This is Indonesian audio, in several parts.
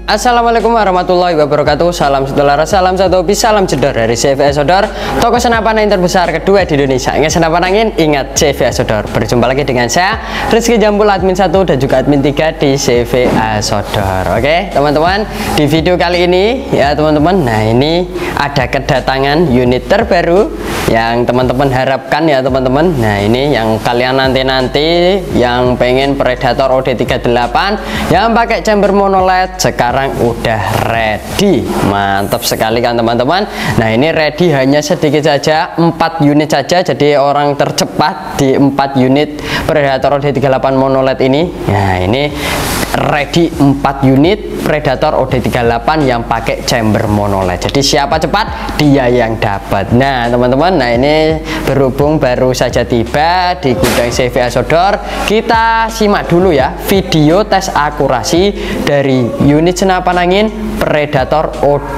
Assalamualaikum warahmatullahi wabarakatuh. Salam saudara, salam satu hobi, salam jedor dari CV Sodor, toko senapan angin terbesar kedua di Indonesia. Ingat senapan angin, ingat CV Sodor. Berjumpa lagi dengan saya Rizky Jambul, admin 1 dan juga admin 3 di CV Sodor. Oke teman-teman, di video kali ini ya teman-teman, nah ini ada kedatangan unit terbaru yang teman-teman harapkan ya teman-teman. Nah ini yang kalian nanti-nanti yang pengen Predator OD38 yang pakai chamber mono LED sekarang udah ready. Mantap sekali kan teman-teman. Nah ini ready hanya sedikit saja, 4 unit saja, jadi orang tercepat di 4 unit Predator OD38 mono LED ini. Nah ini ready 4 unit Predator OD38 yang pakai chamber mono LED. Jadi siapa cepat dia yang dapat. Nah teman-teman, nah ini berhubung baru saja tiba di gudang CV Sodor, kita simak dulu ya video tes akurasi dari unit senapan angin Predator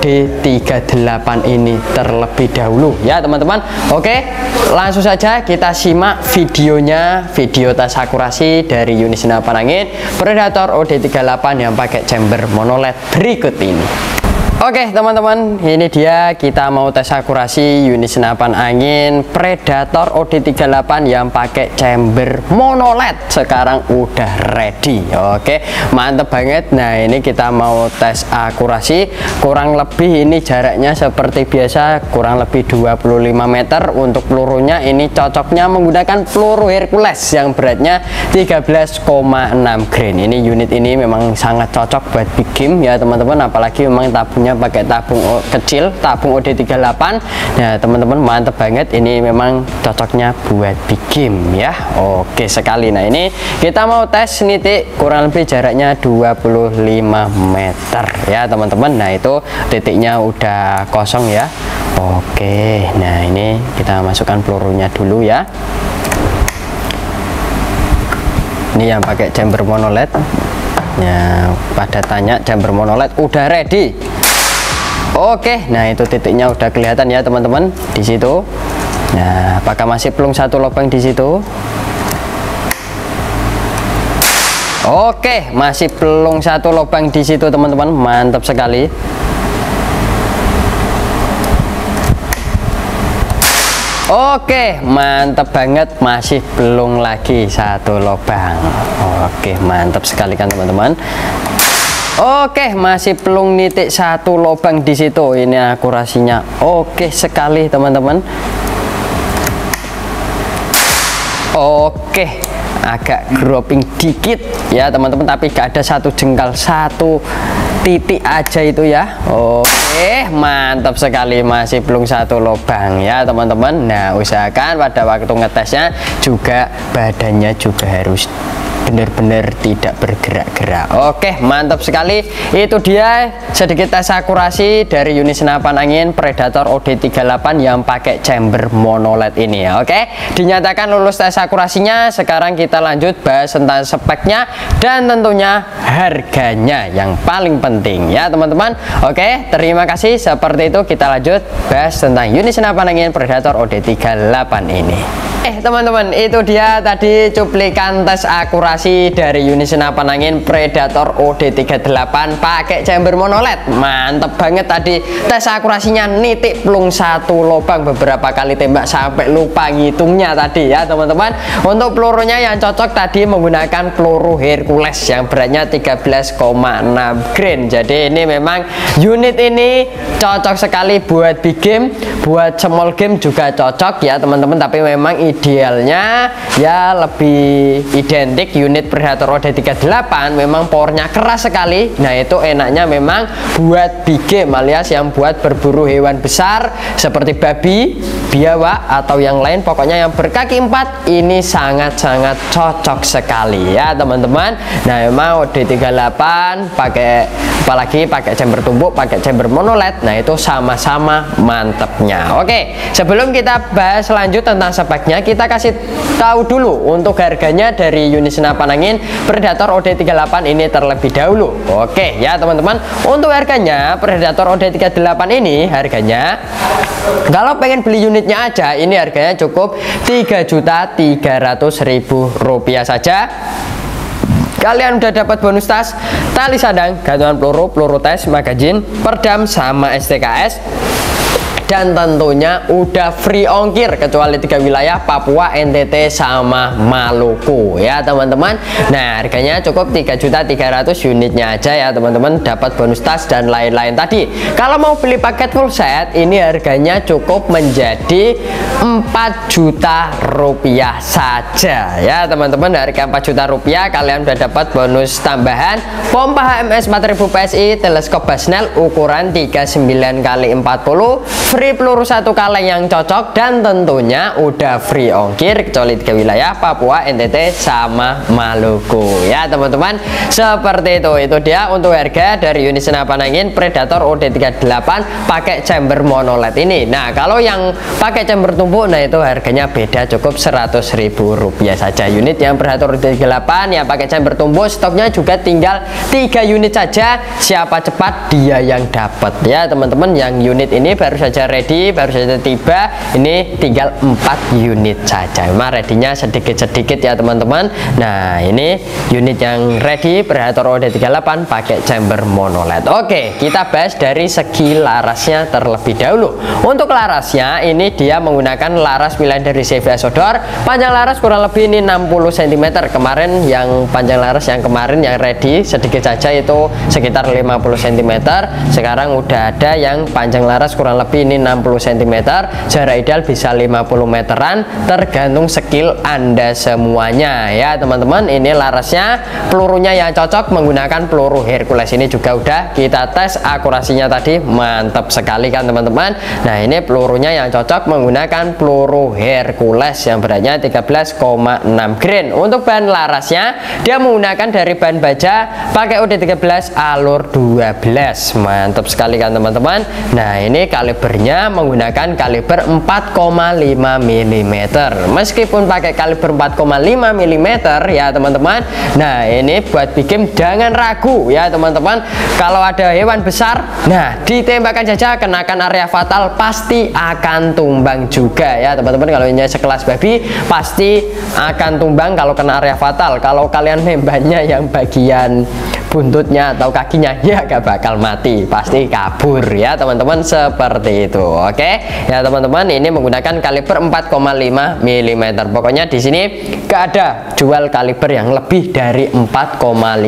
OD38 ini terlebih dahulu ya teman-teman. Oke, langsung saja kita simak videonya, video tes akurasi dari unit senapan angin Predator OD38 yang pakai chamber mono LED berikut ini. Oke teman-teman, ini dia kita mau tes akurasi unit senapan angin Predator OD38 yang pakai chamber mono LED sekarang udah ready. Oke, mantep banget. Nah ini kita mau tes akurasi, kurang lebih ini jaraknya seperti biasa kurang lebih 25 meter. Untuk pelurunya ini cocoknya menggunakan peluru Hercules yang beratnya 13,6 grain. Ini unit ini memang sangat cocok buat big game ya teman-teman, apalagi memang tabungnya pakai tabung kecil, tabung OD38. Nah teman-teman, mantep banget, ini memang cocoknya buat big game ya. Oke sekali. Nah ini kita mau tes nitik kurang lebih jaraknya 25 meter ya teman-teman. Nah itu titiknya udah kosong ya. Oke, nah ini kita masukkan pelurunya dulu ya. Ini yang pakai chamber mono LED. Nah pada tanya chamber mono LED udah ready. Oke, nah itu titiknya udah kelihatan ya teman-teman di situ. Nah, apakah masih pelung satu lubang di situ? Oke, masih pelung satu lubang di situ teman-teman, mantap sekali. Oke, mantap banget, masih belum lagi satu lubang. Oke, mantap sekali kan teman-teman. Oke, masih pelung nitik satu lubang di situ. Ini akurasinya oke sekali teman-teman. Oke, agak dropping dikit ya teman-teman, tapi gak ada satu jengkal, satu titik aja itu ya. Oke, mantap sekali, masih belum satu lubang ya teman-teman. Nah usahakan pada waktu ngetesnya juga badannya juga harus benar-benar tidak bergerak-gerak. Oke, mantap sekali. Itu dia sedikit tes akurasi dari unit senapan angin Predator OD38 yang pakai chamber mono LED ini ya. Oke, dinyatakan lulus tes akurasinya. Sekarang kita lanjut bahas tentang speknya dan tentunya harganya yang paling penting ya teman-teman. Oke, terima kasih. Seperti itu kita lanjut bahas tentang unit senapan angin Predator OD38 ini. Teman-teman, itu dia tadi cuplikan tes akurasi dari unit senapan angin Predator OD38 pakai chamber mono LED. Mantep banget tadi tes akurasinya, nitik pelung satu lubang, beberapa kali tembak sampai lupa ngitungnya tadi ya teman-teman. Untuk pelurunya yang cocok tadi menggunakan peluru Hercules yang beratnya 13,6 grain. Jadi ini memang unit ini cocok sekali buat big game, buat small game juga cocok ya teman-teman. Tapi memang idealnya ya lebih identik unit Predator OD38, memang powernya keras sekali. Nah itu enaknya memang buat big game alias yang buat berburu hewan besar seperti babi, biawak atau yang lain, pokoknya yang berkaki 4 ini sangat-sangat cocok sekali ya teman-teman. Nah memang OD38 pakai, apalagi pakai chamber tumbuk, pakai chamber mono LED, nah itu sama-sama mantepnya. Oke, sebelum kita bahas lanjut tentang speknya, kita kasih tahu dulu untuk harganya dari unit senapan angin Predator OD38 ini terlebih dahulu. Oke ya teman-teman, untuk harganya Predator OD38 ini harganya, kalau pengen beli unitnya aja ini harganya cukup Rp3.300.000 saja. Kalian udah dapat bonus tas tali sadang, gantungan peluru, peluru tes, magazin, perdam sama STKS. Dan tentunya udah free ongkir kecuali 3 wilayah, Papua, NTT sama Maluku ya teman-teman. Nah harganya cukup 3.300.000 unitnya aja ya teman-teman, dapat bonus tas dan lain-lain tadi. Kalau mau beli paket full set ini harganya cukup menjadi 4 juta rupiah saja ya teman-teman. Harga 4 juta rupiah kalian udah dapat bonus tambahan pompa HMS 4000 PSI, teleskop Basnel ukuran 39x40, free peluru 1 kaleng yang cocok, dan tentunya udah free ongkir kecuali 3 wilayah, Papua, NTT sama Maluku ya teman-teman. Seperti itu dia untuk harga dari unit senapan angin Predator OD38 pakai chamber monoled ini. Nah kalau yang pakai chamber tumpuk, nah itu harganya beda, cukup 100.000 rupiah saja. Unit yang Predator OD38 yang pakai chamber tumpuk stoknya juga tinggal 3 unit saja, siapa cepat dia yang dapat ya teman-teman. Yang unit ini baru saja ready, baru saja tiba, ini tinggal 4 unit saja. Memang ready-nya sedikit-sedikit ya teman-teman. Nah ini unit yang ready Predator OD38 pakai chamber monoled. Oke, kita bahas dari segi larasnya terlebih dahulu. Untuk larasnya ini dia menggunakan laras pilihan dari CVS Outdoor. Panjang laras kurang lebih ini 60 cm. Kemarin yang panjang laras yang kemarin yang ready sedikit saja itu sekitar 50 cm. Sekarang udah ada yang panjang laras kurang lebih ini 60 cm, jarak ideal bisa 50 meteran, tergantung skill Anda semuanya ya teman-teman. Ini larasnya, pelurunya yang cocok menggunakan peluru Hercules. Ini juga udah kita tes akurasinya tadi, mantap sekali kan teman-teman. Nah ini pelurunya yang cocok menggunakan peluru Hercules yang beratnya 13,6 grain. Untuk bahan larasnya dia menggunakan dari bahan baja pakai OD13 alur 12, mantap sekali kan teman-teman. Nah ini kalibernya menggunakan kaliber 4,5 mm. Meskipun pakai kaliber 4,5 mm ya teman-teman, nah ini buat bikin jangan ragu ya teman-teman. Kalau ada hewan besar, nah ditembakkan saja, kenakan area fatal pasti akan tumbang juga ya teman-teman. Kalau ini sekelas babi pasti akan tumbang kalau kena area fatal. Kalau kalian nembaknya yang bagian buntutnya atau kakinya ya gak bakal mati, pasti kabur ya teman-teman, seperti itu. Oke ya teman-teman, ini menggunakan kaliber 4,5 mm. Pokoknya di sini gak ada jual kaliber yang lebih dari 4,5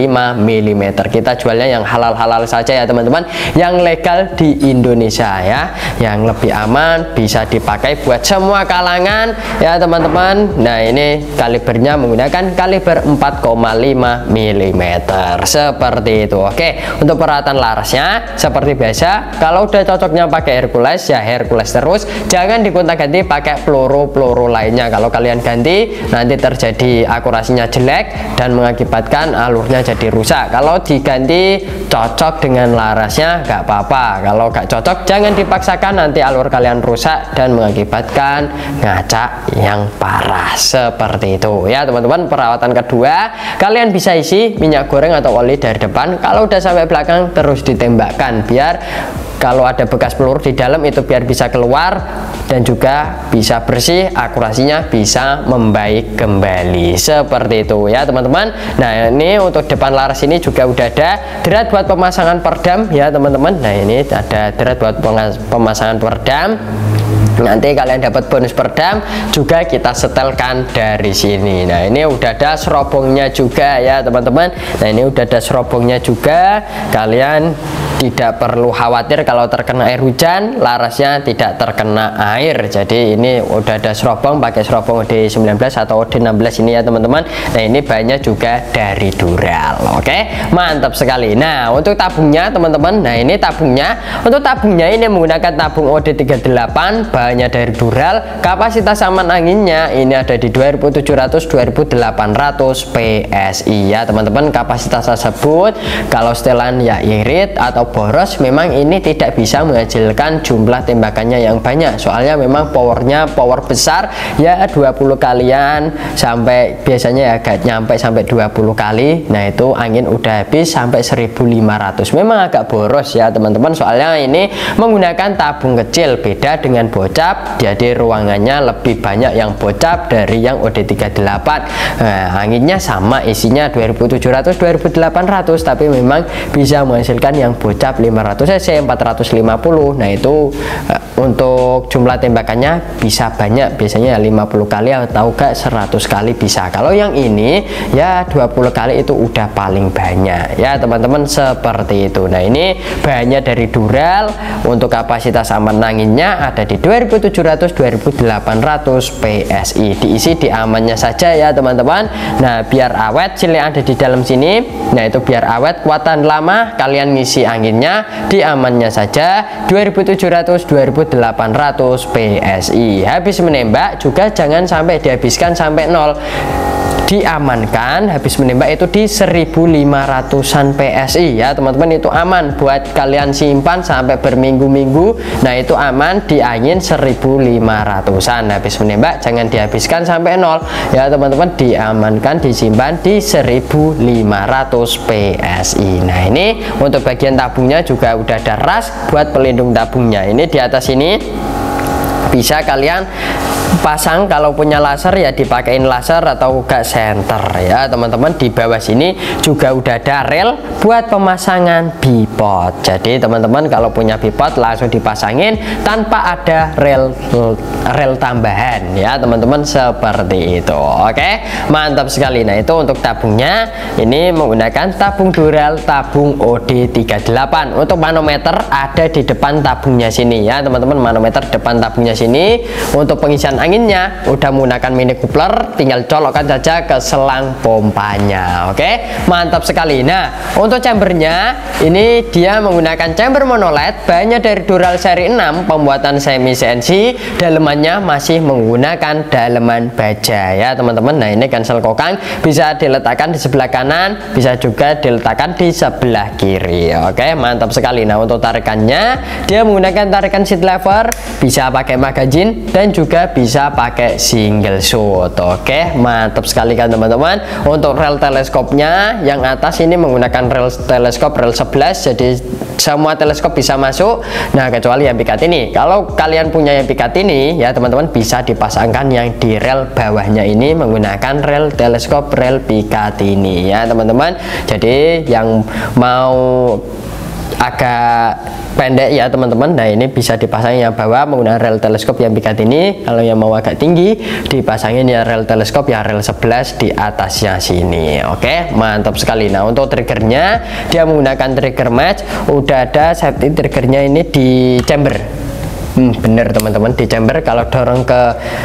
mm. Kita jualnya yang halal-halal saja ya teman-teman, yang legal di Indonesia ya, yang lebih aman, bisa dipakai buat semua kalangan ya teman-teman. Nah ini kalibernya menggunakan kaliber 4,5 mm, seperti itu. Oke, untuk peralatan larasnya seperti biasa, kalau udah cocoknya pakai Hercules ya Hercules terus, jangan digonta-ganti pakai peluru-peluru lainnya. Kalau kalian ganti nanti terjadi akurasinya jelek dan mengakibatkan alurnya jadi rusak. Kalau diganti cocok dengan larasnya gak apa-apa, kalau gak cocok jangan dipaksakan, nanti alur kalian rusak dan mengakibatkan ngacak yang parah, seperti itu ya teman-teman. Perawatan kedua, kalian bisa isi minyak goreng atau oli dari depan, kalau udah sampai belakang terus ditembakkan, biar kalau ada bekas peluru di dalam itu biar bisa keluar dan juga bisa bersih, akurasinya bisa membaik kembali, seperti itu ya teman-teman. Nah ini untuk depan laras ini juga udah ada drat buat pemasangan perdam ya teman-teman. Nah ini ada drat buat pemasangan perdam. Nanti kalian dapat bonus perdam juga kita setelkan dari sini. Nah ini udah ada serobongnya juga ya teman-teman. Nah ini udah ada serobongnya juga, kalian tidak perlu khawatir kalau terkena air hujan, larasnya tidak terkena air. Jadi ini udah ada serobong, pakai serobong OD19 atau OD16 ini ya teman-teman. Nah ini bahannya juga dari Dural. Oke, mantap sekali. Nah untuk tabungnya teman-teman, nah ini tabungnya, untuk tabungnya ini menggunakan tabung OD38, bahannya dari Dural. Kapasitas aman anginnya ini ada di 2700-2800 PSI ya teman-teman. Kapasitas tersebut kalau setelan ya irit atau boros, memang ini tidak bisa menghasilkan jumlah tembakannya yang banyak. Soalnya memang powernya power besar ya, 20 kalian sampai biasanya ya agak nyampe sampai 20 kali. Nah itu angin udah habis sampai 1500. Memang agak boros ya teman-teman, soalnya ini menggunakan tabung kecil, beda dengan bocap. Jadi ruangannya lebih banyak yang bocap dari yang OD38. Nah, anginnya sama, isinya 2700 2800, tapi memang bisa menghasilkan yang bocap 500 cc 450. Nah itu untuk jumlah tembakannya bisa banyak, biasanya 50 kali atau enggak 100 kali bisa. Kalau yang ini ya 20 kali itu udah paling banyak ya teman-teman, seperti itu. Nah ini bahannya dari Dural, untuk kapasitas aman anginnya ada di 2700 2800 PSI. Diisi di amannya saja ya teman-teman. Nah biar awet sil yang ada di dalam sini, nah itu biar awet kuatan lama, kalian ngisi anginnya di amannya saja 2700 2800 PSI. Habis menembak juga jangan sampai dihabiskan sampai nol, diamankan habis menembak itu di 1500an PSI ya teman-teman. Itu aman buat kalian simpan sampai berminggu-minggu. Nah itu aman di angin 1500an. Habis menembak jangan dihabiskan sampai nol ya teman-teman, diamankan disimpan di 1500 PSI. Nah ini untuk bagian tabungnya juga udah ada ras buat pelindung tabungnya. Ini di atas ini bisa kalian pasang, kalau punya laser ya dipakein laser atau gak senter ya teman-teman. Di bawah sini juga udah ada rel buat pemasangan bipod. Jadi teman-teman kalau punya bipod langsung dipasangin tanpa ada rel tambahan ya teman-teman, seperti itu. Oke, mantap sekali. Nah itu untuk tabungnya, ini menggunakan tabung Dural, tabung OD38. Untuk manometer ada di depan tabungnya sini ya teman-teman, manometer depan tabungnya sini. Untuk pengisian anginnya udah menggunakan mini coupler, tinggal colokkan saja ke selang pompanya. Oke, mantap sekali. Nah untuk chambernya ini dia menggunakan chamber monoled, bahannya dari Dural seri 6, pembuatan semi CNC, dalemannya masih menggunakan daleman baja ya teman-teman. Nah ini cancel kokang bisa diletakkan di sebelah kanan, bisa juga diletakkan di sebelah kiri. Oke, mantap sekali. Nah untuk tarikannya dia menggunakan tarikan seat lever, bisa pakai magazine dan juga bisa pakai single shoot. Oke, mantap sekali kan teman-teman. Untuk rel teleskopnya yang atas ini menggunakan rel teleskop rel 11, jadi semua teleskop bisa masuk. Nah kecuali yang pikat ini. Kalau kalian punya yang pikat ini ya teman-teman, bisa dipasangkan yang di rel bawahnya ini menggunakan rel teleskop rel pikat ini ya teman-teman. Jadi yang mau agak pendek ya teman-teman, nah ini bisa dipasangin yang bawah menggunakan rel teleskop yang pikat ini. Kalau yang mau agak tinggi dipasangin ya rel teleskop ya rel 11 di atasnya sini. Oke, mantap sekali. Nah untuk triggernya dia menggunakan trigger match, udah ada safety triggernya ini di chamber. Bener teman-teman, di chamber. Kalau dorong ke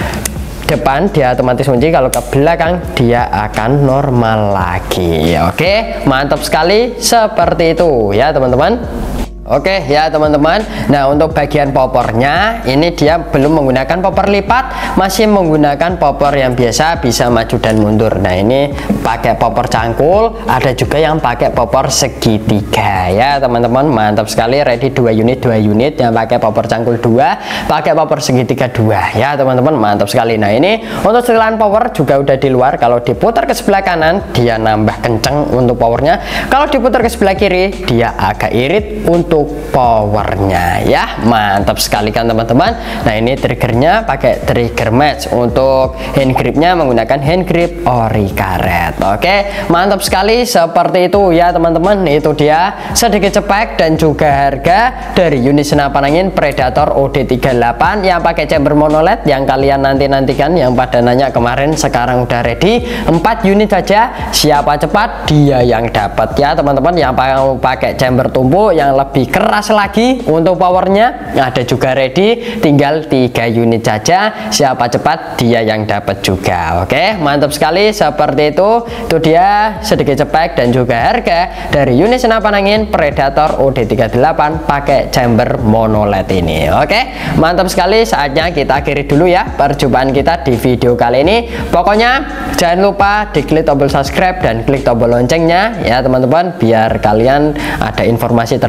depan dia otomatis kunci, kalau ke belakang dia akan normal lagi. Oke, mantap sekali, seperti itu ya teman-teman. Oke ya teman-teman. Nah untuk bagian popornya ini dia belum menggunakan popor lipat, masih menggunakan popor yang biasa, bisa maju dan mundur. Nah ini pakai popor cangkul, ada juga yang pakai popor segitiga ya teman-teman. Mantap sekali, ready 2 unit yang pakai popor cangkul 2, pakai popor segitiga 2 ya teman-teman. Mantap sekali. Nah ini untuk setelan power juga udah di luar. Kalau diputar ke sebelah kanan dia nambah kenceng untuk powernya, kalau diputar ke sebelah kiri dia agak irit untuk powernya ya. Mantap sekali kan teman-teman. Nah ini triggernya pakai trigger match, untuk hand gripnya menggunakan hand grip ori karet. Oke, mantap sekali, seperti itu ya teman-teman. Itu dia sedikit spek dan juga harga dari unit senapan angin Predator OD38 yang pakai chamber monoled yang kalian nantikan, yang pada nanya kemarin. Sekarang udah ready 4 unit saja, siapa cepat dia yang dapat ya teman-teman. Yang mau pakai chamber tumpuk yang lebih keras lagi untuk powernya ada juga ready, tinggal 3 unit saja, siapa cepat dia yang dapat juga. Oke, mantap sekali, seperti itu dia sedikit spek dan juga harga dari unit senapan angin Predator OD38 pakai chamber monoled ini. Oke, mantap sekali, saatnya kita akhiri dulu ya perjumpaan kita di video kali ini. Pokoknya jangan lupa diklik tombol subscribe dan klik tombol loncengnya ya teman-teman, biar kalian ada informasi terbaru dari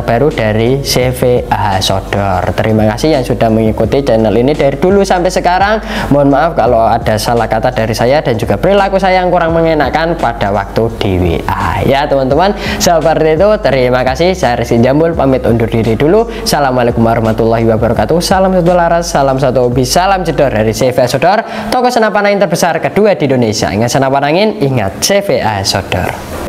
dari CVA Sodor. Terima kasih yang sudah mengikuti channel ini dari dulu sampai sekarang. Mohon maaf kalau ada salah kata dari saya dan juga perilaku saya yang kurang mengenakan pada waktu di WA ya teman-teman. Seperti itu, terima kasih. Saya Rizky Jambul pamit undur diri dulu. Assalamualaikum warahmatullahi wabarakatuh. Salam satu laras, salam satu hobi, salam jedor dari CVA Sodor, toko senapan angin terbesar kedua di Indonesia. Ingat senapan angin, ingat CVA Sodor.